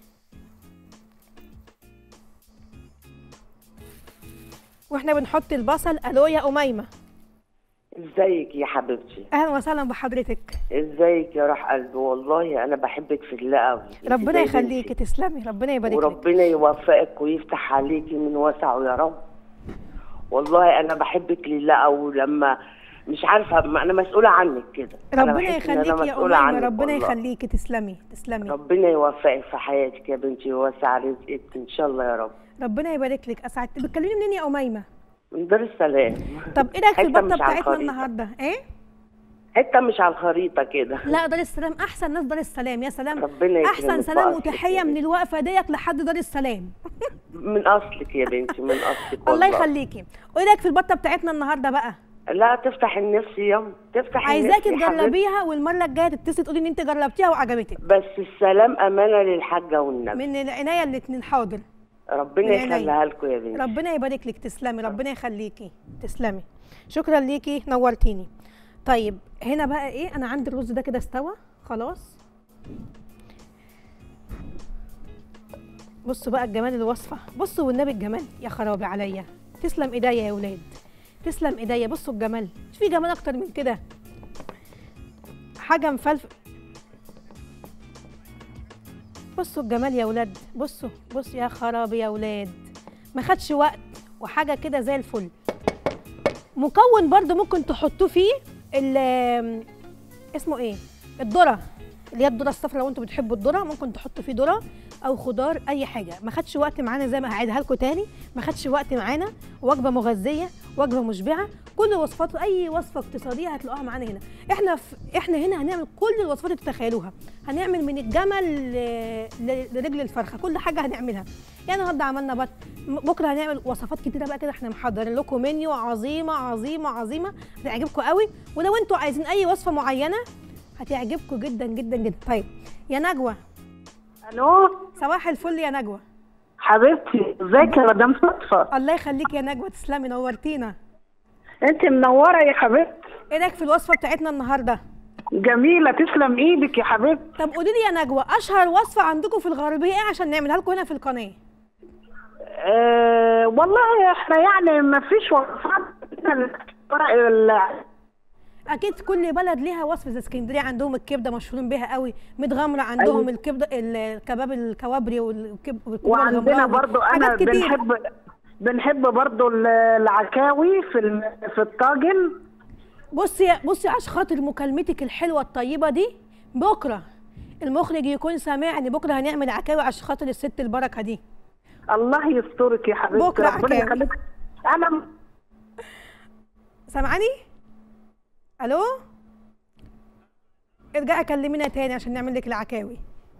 واحنا بنحط البصل. الو يا اميمه، ازيك يا حبيبتي؟ اهلا وسهلا بحضرتك. ازيك يا روح قلبي؟ والله انا بحبك في الله قوي. ربنا يخليكي، تسلمي، ربنا يبارك لك وربنا يوفقك ويفتح عليكي من وسعه يا رب. والله انا بحبك لله، او لما مش عارفه انا مسؤوله عنك كده. ربنا يخليكي يا اميمه، ربنا يخليكي، تسلمي تسلمي. ربنا يوفقك في حياتك يا بنتي ويوسع رزقك ان شاء الله يا رب. ربنا يبارك لك. اسعدت. بتكلمي منين يا اميمه؟ من دار السلام. طب ايه رايك في البطه بتاعتنا النهارده؟ ايه؟ حته مش على الخريطه كده. لا دار السلام احسن ناس، دار السلام يا سلام. ربنا يكرمك. احسن سلام وتحيه من الوقفه ديت لحد دار السلام. من اصلك يا بنتي، من اصلك والله. الله يخليكي. وايه رايك في البطه بتاعتنا النهارده بقى؟ لا تفتح النفس يوم، تفتح النفس. عايزاكي تجربيها، والمره الجايه تتصلي تقولي ان انت جربتيها وعجبتك. بس السلام امانه للحاجه والنبي. من العنايه الاثنين. حاضر. ربنا يخليها لكم يا بنتي. ربنا يبارك لك، تسلمي، ربنا يخليكي، تسلمي. شكرا ليكي، نورتيني. طيب هنا بقى ايه، انا عندي الرز ده كده استوى خلاص. بصوا بقى الجمال الوصفه، بصوا والنبي الجمال، يا خرابي عليا. تسلم ايديا يا ولاد، تسلم ايديا. بصوا الجمال، مش في جمال اكتر من كده. حاجه مفلفل. بصوا الجمال يا ولاد، بصوا بصوا يا خرابي يا ولاد، ما خدش وقت وحاجه كده زي الفل. مكون برده ممكن تحطوه فيه اسمه ايه، الذره، اللي هي الذره الصفراء. لو انتوا بتحبوا الذره ممكن تحطوا فيه ذره او خضار اي حاجه. ما خدش وقت معانا، زي ما هعيدها لكم تاني، ما خدش وقت معانا. وجبه مغذيه، وجبه مشبعه. كل وصفات، اي وصفه اقتصاديه هتلاقوها معانا هنا. احنا في احنا هنا هنعمل كل الوصفات اللي تتخيلوها. هنعمل من الجمل لرجل الفرخه، كل حاجه هنعملها. يعني النهارده عملنا بط، بكره هنعمل وصفات كتيره بقى كده. احنا محضرين لكم منيو عظيمه عظيمه عظيمه هتعجبكم قوي. ولو انتوا عايزين اي وصفه معينه هتعجبكم جدا جدا جدا. طيب يا نجوى. الو، صباح الفل يا نجوى حبيبتي. ازيك يا مدام صدفه؟ الله يخليك يا نجوى، تسلمي، نورتينا. انت منوره يا حبيبتي. ايه رايك في الوصفه بتاعتنا النهارده؟ جميله، تسلم ايدك يا حبيبتي. طب قولي لي يا نجوى، اشهر وصفه عندكم في الغربيه ايه عشان نعملها لكم هنا في القناه؟ أه والله احنا يعني ما فيش وصفات. اكيد كل بلد ليها وصفه. زي اسكندريه عندهم الكبده مشهورين بيها قوي، متغمره عندهم أيوة. الكبده، الكباب الكوابري والكبده. وعندنا برضو انا بنحب بنحب برضو العكاوي في في الطاجن. بصي بصي عشان خاطر مكالمتك الحلوه الطيبه دي، بكره المخرج يكون سامعني، بكره هنعمل عكاوي عشان خاطر الست البركه دي. الله يسترك يا حبيبتي، بكره ربنا يخليك. انا سامعاني؟ الو، ارجعي كلمينا تاني عشان نعمل لك العكاوي.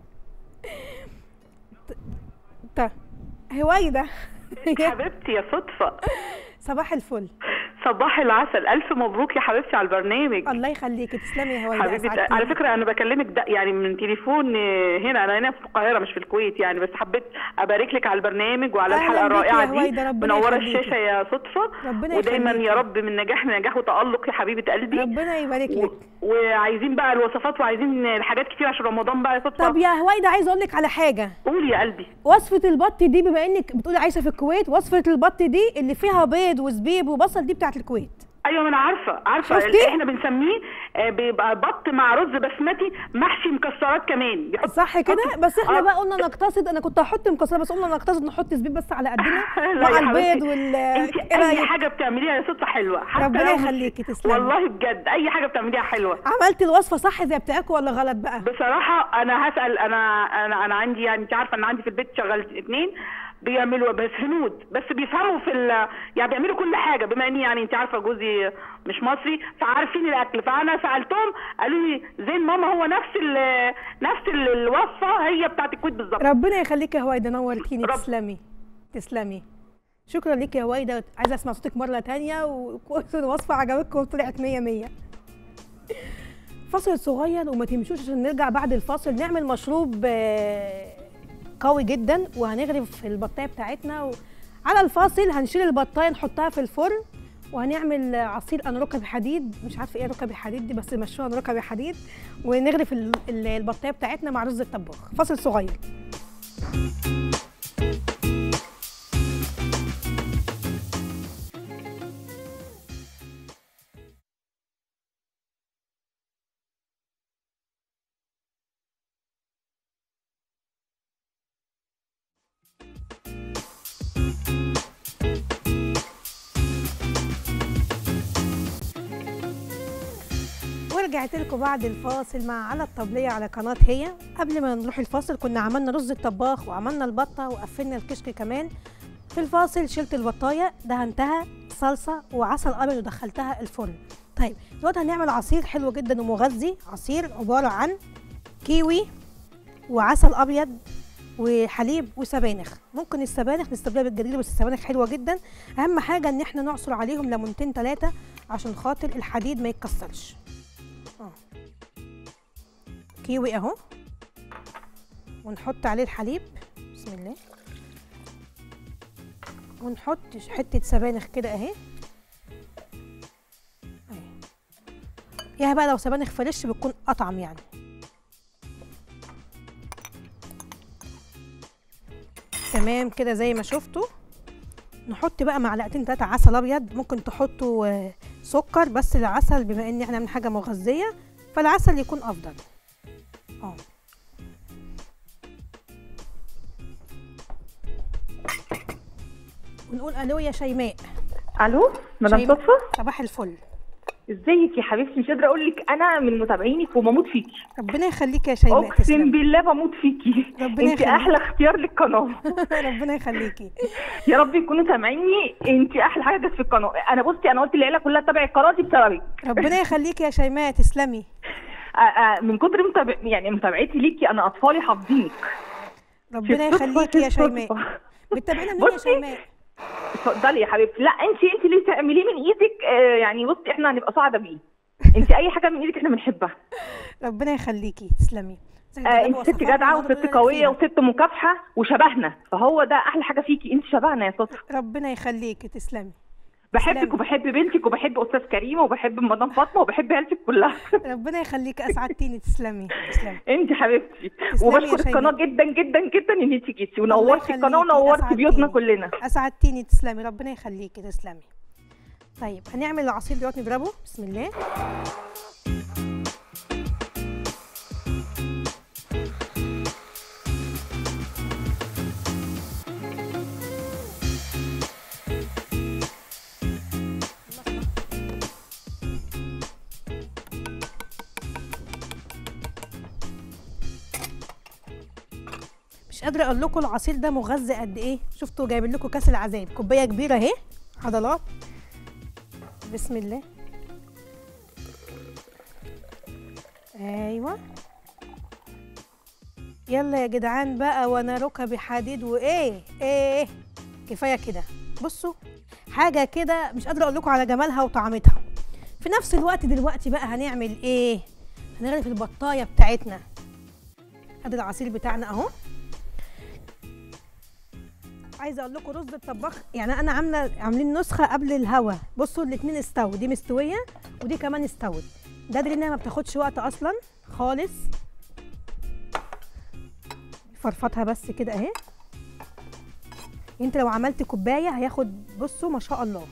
طيب هويدا حبيبتي يا صدفه، صباح الفل. صباح العسل، الف مبروك يا حبيبتي على البرنامج. الله يخليكي، تسلمي يا هويدا حبيبتي. على فكره انا بكلمك ده يعني من تليفون هنا، انا هنا في القاهره مش في الكويت يعني، بس حبيت ابارك لك على البرنامج وعلى الحلقه الرائعه دي. منوره الشاشه يا صدفه، ودايما يا رب من نجاح لنجاح وتالق يا حبيبه قلبي. ربنا يبارك لك. و... وعايزين بقى الوصفات وعايزين حاجات كتير عشان رمضان بقى يا صدفه. طب يا هويدا عايزه اقول لك على حاجه. قولي يا قلبي. وصفه البط دي، بما انك بتقولي عايشه في الكويت، وصفه البط دي اللي فيها بيض وزبيب وبصل دي بتاعت الكويت. ايوه ما انا عارفه عارفه شفتي؟ احنا بنسميه بيبقى بط مع رز بسمتي محشي مكسرات كمان. صح كده؟ بس احنا آه. بقى قلنا نقتصد، انا كنت هحط مكسرات بس قلنا نقتصد نحط زبيب بس على قدنا مع البيض وال اي حاجه بتعمليها يا صدفه حلوه. ربنا يخليكي، تسلمي والله بجد، اي حاجه بتعمليها حلوه. عملتي الوصفه صح زي بتاعتكم ولا غلط بقى؟ بصراحه انا هسال، انا انا انا عندي يعني انت عارفه ان عندي في البيت شغال اثنين، بيعملوا بس هنود، بس بيفهموا في ال... يعني بيعملوا كل حاجه، بما اني يعني انت عارفه جوزي مش مصري فعارفين الاكل، فانا سالتهم قالوا لي زين ماما هو نفس ال... نفس ال- الوصفه هي بتاعت الكويت بالظبط. ربنا يخليكي يا هويدا، نورتيني. رب. تسلمي تسلمي، شكرا ليكي يا هويدا. عايزه اسمع صوتك مره ثانيه، والوصفه عجبتكم وطلعت مية مية. فاصل صغير وما تمشوش عشان نرجع بعد الفاصل نعمل مشروب قوي جدا، وهنغرف البطايه بتاعتنا و... على الفاصل هنشيل البطايه نحطها في الفرن، وهنعمل عصير انا ركبي حديد، مش عارفه ايه ركبي حديد دي بس مشوها انا ركبي حديد، ونغرف البطايه بتاعتنا مع رز الطباخ. فاصل صغير. رجعت لكم بعد الفاصل مع على الطبليه على قناه هي. قبل ما نروح الفاصل كنا عملنا رز الطباخ وعملنا البطه وقفلنا الكشك كمان. في الفاصل شلت البطايه دهنتها صلصه وعسل ابيض ودخلتها الفرن. طيب دلوقتي هنعمل عصير حلو جدا ومغذي، عصير عباره عن كيوي وعسل ابيض وحليب وسبانخ. ممكن السبانخ نستبدلها بالجرجير بس السبانخ حلوه جدا. اهم حاجه ان احنا نعصر عليهم ليمونتين ثلاثه عشان خاطر الحديد ما يتكسرش. اه كيوي اهو، ونحط عليه الحليب بسم الله، ونحط حته سبانخ كده اهي اهي. يا بقى لو سبانخ فريش بتكون اطعم يعني. تمام كده زي ما شفتوا. نحط بقى معلقتين ثلاثه عسل ابيض، ممكن تحطوا سكر بس العسل بما ان احنا من حاجه مغذيه فالعسل يكون افضل. اه ونقول الو يا شيماء. الو مدام صدفه، صباح الفل. ازيك يا حبيبتي؟ مش قادره اقول لك انا من متابعينك وبموت فيكي. ربنا يخليكي يا شيماء. اقسم بالله بموت فيكي. ربنا انت احلى اختيار للقناه. ربنا يخليكي. يا رب يكونوا سامعيني، انت احلى حاجه جت في القناه. انا بصي انا قلت للعيله كلها تتابع القناه دي بسببك. ربنا يخليكي يا شيماء، تسلمي. من كتر متابع يعني متابعتي ليكي انا اطفالي حافظينك. ربنا يخليكي يا شيماء. بتتابعينا مين يا شيماء؟ اتفضلي يا حبيبتي. لا انت انت اللي تعمليه من ايدك. آه يعني بصي احنا هنبقى سعداء بيه. انت اي حاجه من ايدك احنا بنحبها. ربنا يخليكي، تسلمي. آه انت ست جدعه وست قويه وست مكافحه وشبهنا، فهو ده احلى حاجه فيكي، انت شبهنا يا صدفه. ربنا يخليكي، تسلمي. بحبك وبحب بنتك وبحب استاذ كريم وبحب مدام فاطمه وبحب عيلتك كلها. ربنا يخليكي، اسعدتيني. تسلمي تسلمي انت حبيبتي. وبشكر القناه جدا جدا جدا ان انت جيتي ونورتي القناه ونورتي بيوتنا كلنا. اسعدتيني. تسلمي، ربنا يخليكي، تسلمي. طيب هنعمل العصير دلوقتي نضربه بسم الله. مش قادره اقول لكم العصير ده مغذي قد ايه. شفتوا جايبين لكم كاس العذاب، كوبايه كبيره اهي عضلات. بسم الله. ايوه يلا يا جدعان بقى، وانا ركبي حديد وايه ايه كفايه كده. بصوا حاجه كده مش قادره اقول لكم على جمالها وطعمتها. في نفس الوقت دلوقتي بقى هنعمل ايه؟ هنغرف البطايه بتاعتنا. ادي العصير بتاعنا اهو. عايزه اقول لكم رز الطباخ يعني انا عامله عاملين نسخه قبل الهوا. بصوا الاثنين استووا، دي مستويه ودي كمان استوت. ده دليل انها ما بتاخدش وقت اصلا خالص. فرفطها بس كده اهي. انت لو عملت كوبايه هياخد بصوا ما شاء الله.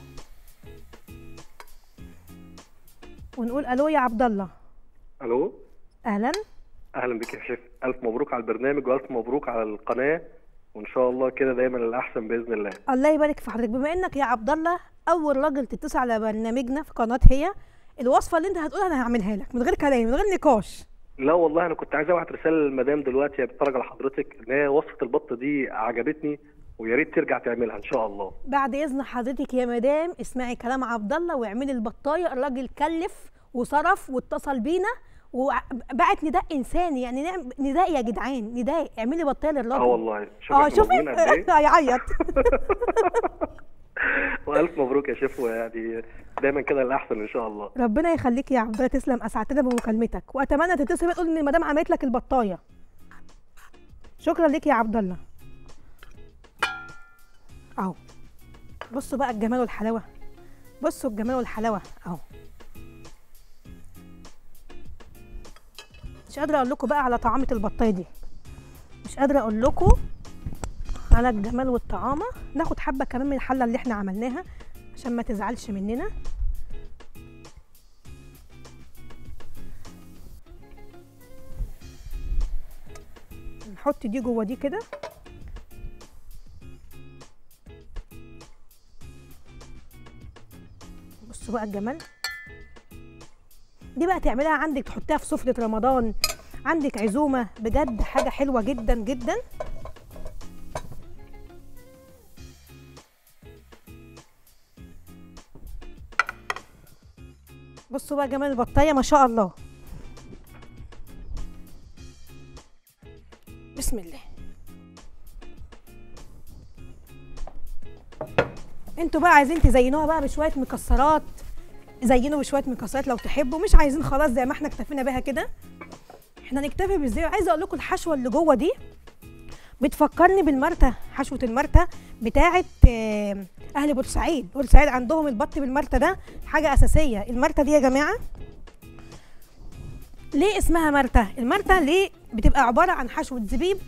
ونقول الو يا عبد الله. الو اهلا اهلا بك يا شيف. الف مبروك على البرنامج والف مبروك على القناه، وان شاء الله كده دايما الاحسن باذن الله. الله يبارك في حضرتك. بما انك يا عبد الله اول راجل تتصل على برنامجنا في قناه هي، الوصفه اللي انت هتقولها انا هعملها لك من غير كلام من غير نقاش. لا والله انا كنت عايز ابعت رساله للمدام دلوقتي هي بتتفرج على حضرتك ان هي وصفه البط دي عجبتني، ويا ريت ترجع تعملها ان شاء الله. بعد اذن حضرتك يا مدام اسمعي كلام عبد الله واعملي البطايه. الراجل كلف وصرف واتصل بينا وبعت نداء انساني، يعني نداء يا جدعان، نداء اعملي بطايه للراجل. اه والله اه شوفي هيعيط. والف مبروك يا شيف، ويعني دايما كده الاحسن ان شاء الله. ربنا يخليك يا عبد الله، تسلم، اسعدتنا بمكالمتك، واتمنى تتصل تقول ان المدام عملت لك البطايه. شكرا لك يا عبد الله. اهو بصوا بقى الجمال والحلاوه، بصوا الجمال والحلاوه اهو. مش قادره اقول لكم بقى على طعامه البطايه دي، مش قادره اقول لكم على الجمال والطعامه. ناخد حبه كمان من الحله اللي احنا عملناها عشان ما تزعلش مننا. نحط دي جوه دي كده. بصوا بقى الجمال. دي بقى تعملها عندك، تحطيها في سفرة رمضان، عندك عزومة، بجد حاجة حلوة جدا جدا. بصوا بقى جمال البطاية ما شاء الله. بسم الله. انتوا بقى عايزين تزينوها بقى بشويه مكسرات، زينوا بشويه مكسرات لو تحبوا، مش عايزين خلاص زي ما احنا اكتفينا بيها كده. احنا نكتفي بالزي. عايزه اقول لكم الحشوه اللي جوه دي بتفكرني بالمرته، حشوه المرته بتاعه اهل بورسعيد. بورسعيد عندهم البط بالمرته، ده حاجه اساسيه. المرته دي يا جماعه ليه اسمها مرته؟ المرته ليه؟ بتبقى عباره عن حشوه زبيب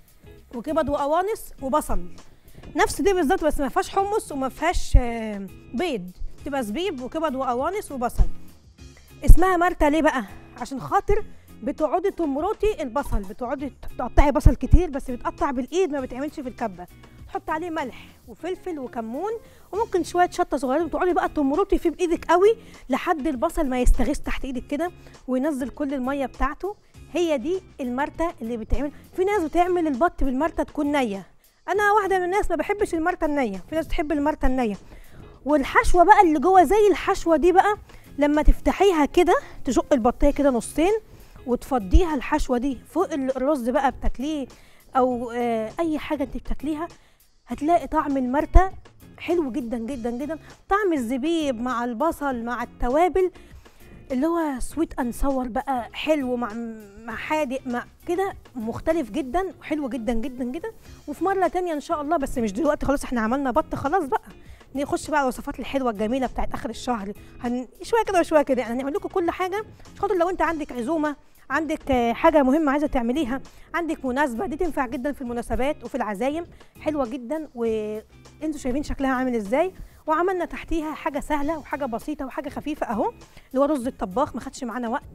وكبد وقوانص وبصل، نفس دي بالظبط، بس ما فيهاش حمص وما فيهاش بيض، بتبقى زبيب وكبد وقوانص وبصل. اسمها مرته ليه بقى؟ عشان خاطر بتقعدي تمرطي البصل، بتقعدي تقطعي بصل كتير بس بتقطع بالايد، ما بتعملش في الكبه. تحط عليه ملح وفلفل وكمون وممكن شويه شطه صغيره، وتقعدي بقى تمرطي فيه بايدك قوي لحد البصل ما يستغيث تحت ايدك كده وينزل كل الميه بتاعته. هي دي المرته اللي بتعمل. في ناس بتعمل البط بالمرته تكون نيه، انا واحده من الناس ما بحبش المرته النيه، في ناس بتحب المرته النيه. والحشوه بقى اللي جوه زي الحشوه دي بقى لما تفتحيها كده، تشق البطيه كده نصين وتفضيها الحشوه دي فوق الرز بقى بتاكليه او آه اي حاجه انت بتاكليها، هتلاقي طعم المرته حلو جدا جدا جدا. طعم الزبيب مع البصل مع التوابل اللي هو سويت اند ساور بقى، حلو مع مع حادق مع كده، مختلف جدا وحلو جدا جدا جدا. وفي مره تانية ان شاء الله، بس مش دلوقتي، خلاص احنا عملنا بط خلاص بقى، نخش بقى على الوصفات الحلوه الجميله بتاعت اخر الشهر. هن... شويه كده وشويه كده، يعني هنعمل لكم كل حاجه عشان خاطر لو انت عندك عزومه، عندك حاجه مهمه عايزه تعمليها، عندك مناسبه، دي تنفع جدا في المناسبات وفي العزايم، حلوه جدا. وانتوا شايفين شكلها عامل ازاي. وعملنا تحتيها حاجه سهله وحاجه بسيطه وحاجه خفيفه اهو، اللي هو رز الطباخ، ما خدش معانا وقت.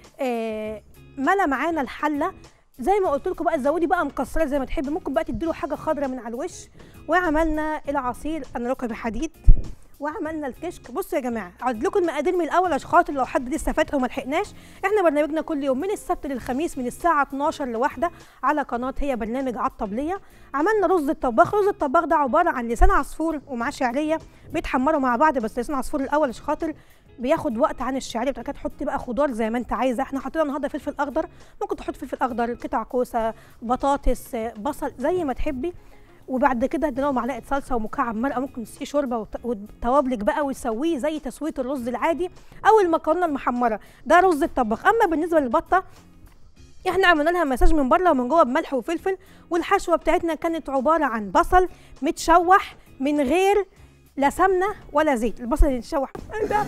آه ملا معانا الحله زي ما قلت لكم بقى، تزودي بقى مكسرات زي ما تحبي، ممكن بقى تديله حاجه خضراء من على الوش. وعملنا العصير انا ركبي حديد، وعملنا الكشك. بصوا يا جماعه، اعد لكم المقادير من الاول عشان خاطر لو حد لسه فاتها وما لحقناش. احنا برنامجنا كل يوم من السبت للخميس من الساعه اتناشر لواحدة على قناه هي برنامج على الطبليه. عملنا رز الطباخ. رز الطباخ ده عباره عن لسان عصفور ومعاه شعريه بيتحمروا مع بعض، بس لسان عصفور الاول عشان خاطر بياخد وقت عن الشعريه. بتاعتك تحطي بقى خضار زي ما انت عايزه. احنا حطينا النهارده فلفل اخضر، ممكن تحط فلفل اخضر، قطع كوسه، بطاطس، بصل، زي ما تحبي. وبعد كده ادينا معلقه صلصه ومكعب مرقه، ممكن تسقيه شوربه وتوابلك بقى وتسويه زي تسويه الرز العادي او المكرونه المحمره. ده رز الطباخ. اما بالنسبه للبطه، احنا عملنا لها مساج من بره ومن جوه بملح وفلفل، والحشوه بتاعتنا كانت عباره عن بصل متشوح من غير لا سمنه ولا زيت. البصل اللي متشوح ايه ده؟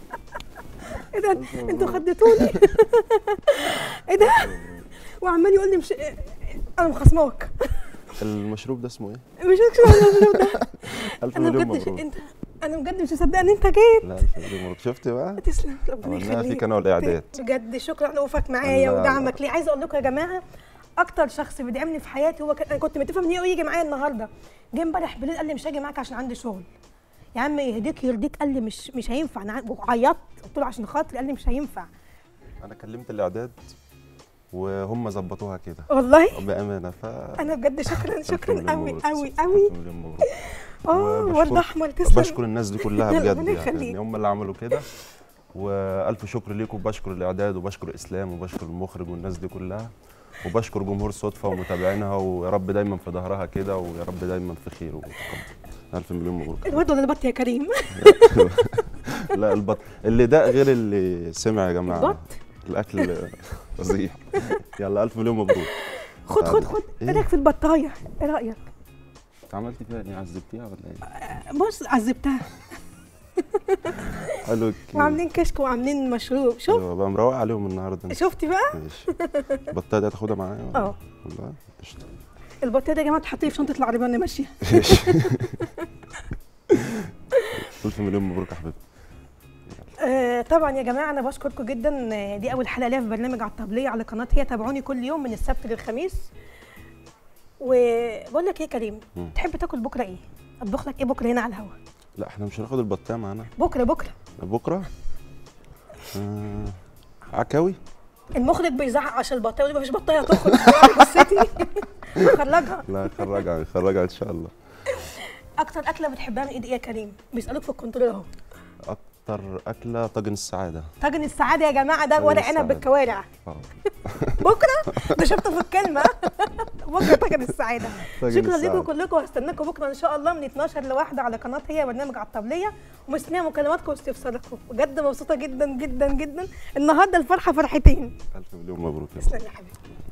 ايه ده؟ انتوا خدتوني. ايه ده؟ وعمال يقول لي مش انا مخصماك. المشروب ده اسمه ايه؟ مش المشروب ده. ألف انا مليون بجد مبروك. انت انا بجد مش مصدقه ان انت جيت. لا ألف مليون مبروك. شفتي بقى؟ تسلم، ربنا عملناها يخليك. فيك انا والاعداد. بجد شكرا لوقوفك معايا ودعمك لي. عايزه اقول لكم يا جماعه، اكتر شخص بيدعمني في حياتي هو انا كنت متفق ان هو يجي معايا النهارده. جه امبارح بالليل قال لي مش هاجي معاك عشان عندي شغل. يا عم يهديك يرضيك، قال لي مش مش هينفع. انا عيطت قلت له عشان خاطري، قال لي مش هينفع. انا كلمت الاعداد وهم ظبطوها كده والله بامانه. ف انا بجد شكرا شكرا قوي قوي قوي. قوي. اه ورد احمر تسلم. بشكر الناس دي كلها بجد يعني, يعني هم اللي عملوا كده، والف شكر ليكم. بشكر الاعداد وبشكر اسلام وبشكر المخرج والناس دي كلها، وبشكر جمهور صدفه ومتابعينها، ويا رب دايما في ظهرها كده، ويا رب دايما في خير وتقدم. الف مليون مبروك. الواد ولا البط يا كريم؟ لا البط اللي ده غير اللي سمع يا جماعه. البط الاكل فظيع. يلا الف مليون مبروك. خد خد خد ايه رايك في البطايه؟ ايه رايك؟ عملتي فيها ايه؟ عذبتيها ولا ايه؟ بص عذبتها. حلو. وعاملين كشك وعاملين مشروب. شوف ايوه بقى مروق عليهم النهارده. شفتي بقى؟ ماشي. البطايه دي هتاخدها معايا؟ اه والله قشطه. البطايه دي يا جماعه تحطيه في شنطه العربيه وانا ماشيه. ألف مليون مبروك يا حبيبتي. آه طبعا يا جماعه انا بشكركم جدا. دي اول حلقه ليا في برنامج على الطبليه على قناه هي. تابعوني كل يوم من السبت للخميس. وبقول لك ايه يا كريم، م. تحب تاكل بكره ايه؟ اطبخ لك ايه بكره هنا على الهوا؟ لا احنا مش هناخد البطايه معانا. بكره بكره بكره آه... عكاوي. المخرج بيزعق عشان البطايه يقول مفيش بطايه هتخرج. بصيتي خرجها. لا خرجها خرجها ان شاء الله. اكتر اكله بتحبها من ايد ايه يا كريم؟ بيسالوك في الكنترول اهو. اكتر اكله طاجن السعاده. طاجن السعاده يا جماعه ده ورق عنب بالكوارع. بكره ده شفته في الكلمه. بكره طاجن السعاده. شكرا لكم كلكم، وهستناكم بكره ان شاء الله من اتناشر لواحدة على قناه هي برنامج على الطبليه، ومستنيه مكالماتكم واستفساراتكم. بجد مبسوطه جدا جدا جدا النهارده. الفرحه فرحتين. الف مليون مبروك. تسلم يا حبيبي.